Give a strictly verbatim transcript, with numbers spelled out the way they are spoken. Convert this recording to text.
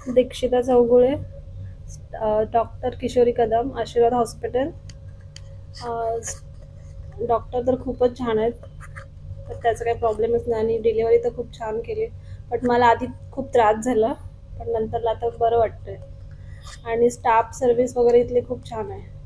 दीक्षिता Chougule, doctor Kishori Kadam, Ashirwad hospital. Doctor तर खूपच छान आहेत, तर त्याचा काही प्रॉब्लेमच नाही आणि डिलिव्हरी तर खूप छान केली. बट मला आधी खूप त्रास झाला, पण नंतरला आता बरं वाटतंय. आणि स्टाफ सर्व्हिस वगैरे इथली खूप छान आहे.